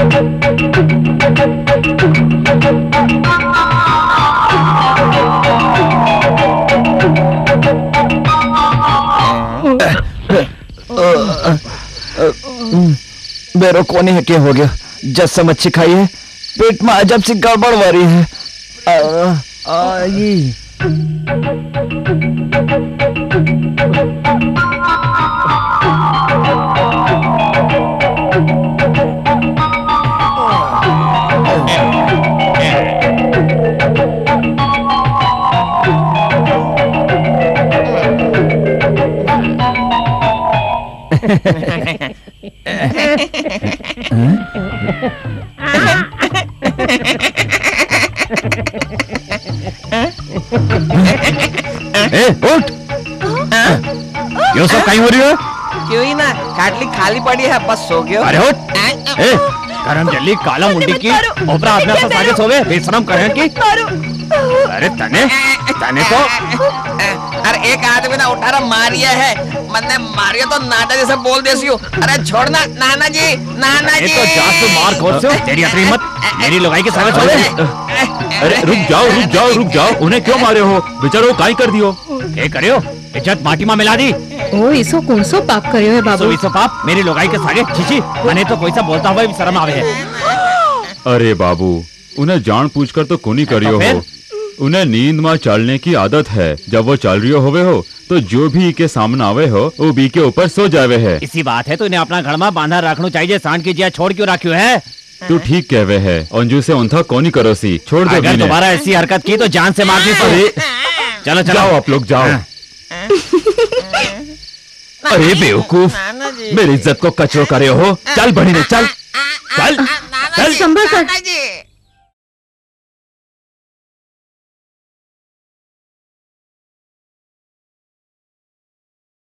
बेरो कोनी है क्या हो गया? जैसा मच्छी खाई है, पेट में अजब सी गड़बड़ हो रही है। उठ! यो सब कहीं हो रही है? क्यों ही ना, खाटली खाली पड़ी है, बस सो गयो। अरे उठ! करम जल्दी काला मुंडी की ओपरा आदमी से सागे सोवे बेशरम करें की। अरे तने तो अरे एक आदमी ना उठा रहा मारिया है, मैंने मारिया तो नाटा जैसे बोल देसी हूँ। अरे छोड़ना नाना जी, नाना जी। तो जात से मार खोल से तेरी अतरी मत, मेरी लगाई के सागे सोवे। अरे रुक जाओ, उन्हें क्यों मारे हो? बेचारो काई कर दियो? ए करियो, इज्जत माटी में मिला दी। ओ इसो कौन सो पाप करियो है बाबू? इसो पाप मेरी लोगाई के सागे छीछी, मने तो कोई सा बोलता हुआ भी शर्म आवे है। अरे बाबू, उन्हें जान पूछकर तो कोनी करियो हो। उन्हें नींद में चलने की आदत है। जब वो चल रही होवे हो तो जो भी के सामने आवे हो वो बी के ऊपर सो जावे है। इसी बात है तो इन्हें अपना घर में बांधा रखना चाहिए। सांड की जिया छोड़ क्यों रखियो है? तू ठीक कहवे है। अंजू से उनथा कोनी करो सी, छोड़ दो। अगर दोबारा ऐसी हरकत की तो जान से मार दी। चलो जाओ आप लोग जाओ। अरे बेवकूफ, मेरी इज्जत को कचरो करे हो। चल बड़ी ने चल। संभल कर।